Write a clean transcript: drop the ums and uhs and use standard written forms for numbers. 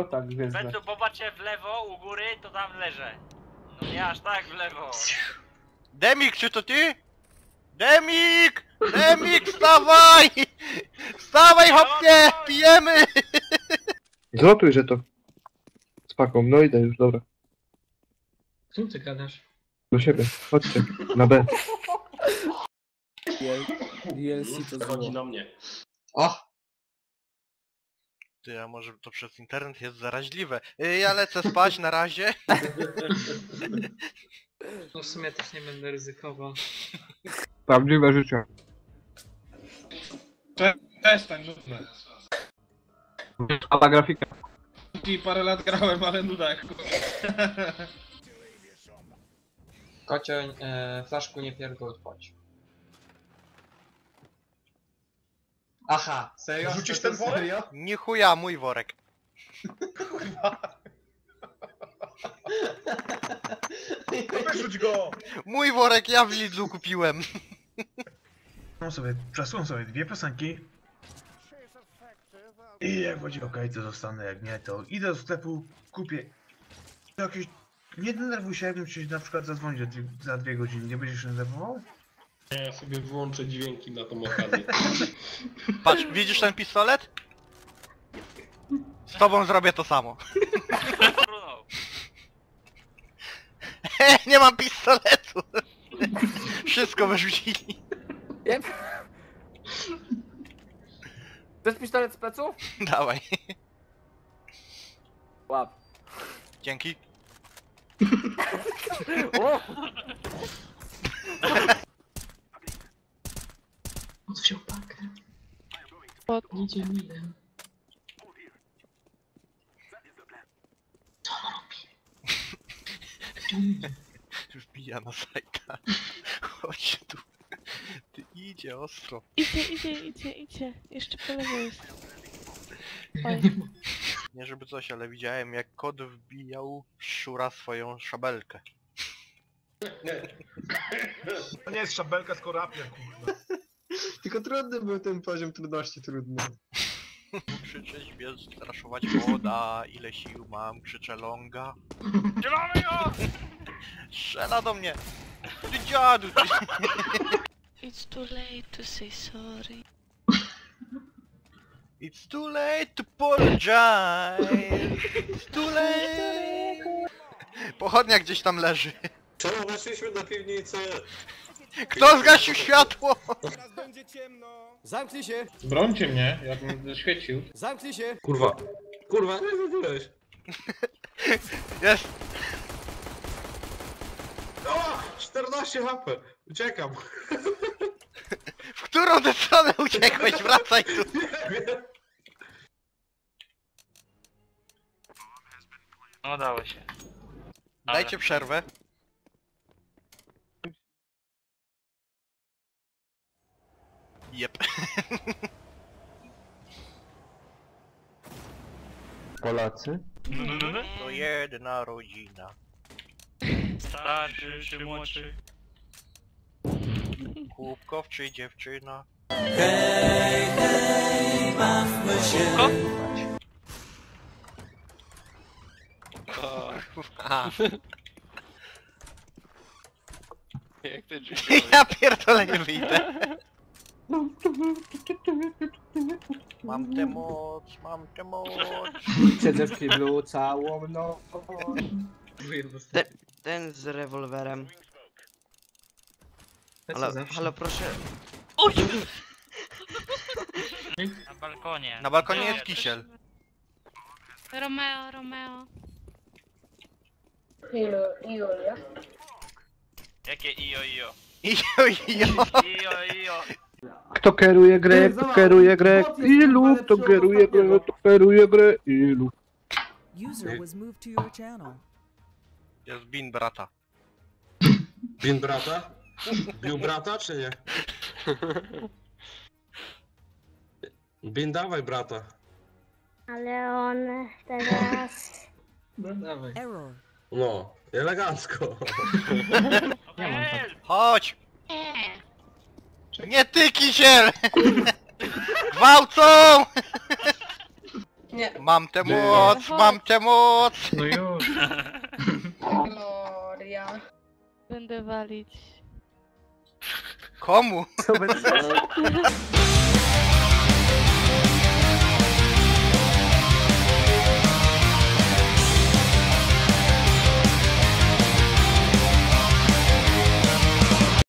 tak wezmę. Będą popatrzcie w lewo, u góry, to tam leżę. No nie aż tak w lewo. Demik, czy to ty? Demik! Demik, wstawaj! Wstawaj, hopnie! Pijemy! Zlotuj, że to. Z paką, no idę już, dobra. Co ty gadasz? Do siebie, chodźcie, na B. DLC to Chodzi zło. na mnie. O! Ty, a może to przez internet jest zaraźliwe. Ja lecę spać na razie. No w sumie też nie będę ryzykował. Prawdziwe życie. Przestań, nudne. A grafika. I parę lat grałem, ale nuda jak Kocio, flaszku nie pierdol, chodź. Aha, serio? Rzucisz ten worek? Serio? Nie chuja, mój worek. Wyrzuć go! Mój worek, ja w Lidlu kupiłem. Przesuwam sobie dwie piosenki. I jak będzie ok, to zostanę, jak nie, to idę do sklepu, kupię jakieś... Nie denerwuj się, jakbym ci na przykład zadzwonić za 2 godziny, nie będziesz się denerwował? Ja sobie wyłączę dźwięki na tą okazję. Patrz, widzisz ten pistolet? Z tobą zrobię to samo. Brunął. Nie mam pistoletu. Wszystko wyrzucili. Jep. Chcesz pistolet z pleców? Dawaj. Łap. Dzięki. O! Odwziął pakę. Idzie milem. Co on robi? Już bija na sajta. Chodź tu. Ty idzie ostro. Idzie. Jeszcze po lewo jest. Oj. Nie żeby coś, ale widziałem jak kot wbijał szczura swoją szabelkę. To nie jest szabelka, tylko rapier, kurwa. Tylko trudny był ten poziom trudności, trudny. Krzyczeć, wiesz, straszować woda, ile sił mam, krzyczę longa. Gdzie mamy go? Strzela do mnie! Ty dziadu, ty! It's too late to say sorry. It's too late to apologize! It's too late! Pochodnia gdzieś tam leży. Czemu weszliśmy do piwnicy? Kto zgasił światło? Teraz będzie ciemno. Zamknij się! Brońcie mnie, ja bym świecił. Zamknij się! Kurwa. Kurwa, nie zrobiłeś. Jest! O! 14 HP. Uciekam. W którą tę stronę uciekłeś? Wracaj tu! No dało się. Dajcie przerwę. Jep. Polacy? To jedna rodzina. Starszy czy młodszy? Chłopkow czy dziewczyna? Ko? Aha. Jak ty Ja pierdolę nie wyjdę. Mam tę moc, mam tę moc. Siedzę w kiblu całą noc. Ten z rewolwerem. Ale, Halo, proszę. Na balkonie. Na balkonie jest kisiel. Romeo. Julia. Jakie ijo? Ijo. Ijo. Kto kieruje grę, kto kieruje grę, ilu, kto kieruje grę, kto kieruje grę, ilu. User was moved to your channel. Jest bin brata. Bin brata? Bił brata czy nie? Bin dawaj brata. Ale on teraz... No dawaj. Error. No, elegancko. Chodź! Nie ty kisiel! Gwałcą! Nie. Mam tę moc, mam tę moc! No już. Gloria. Będę walić. Komu? Co będzie?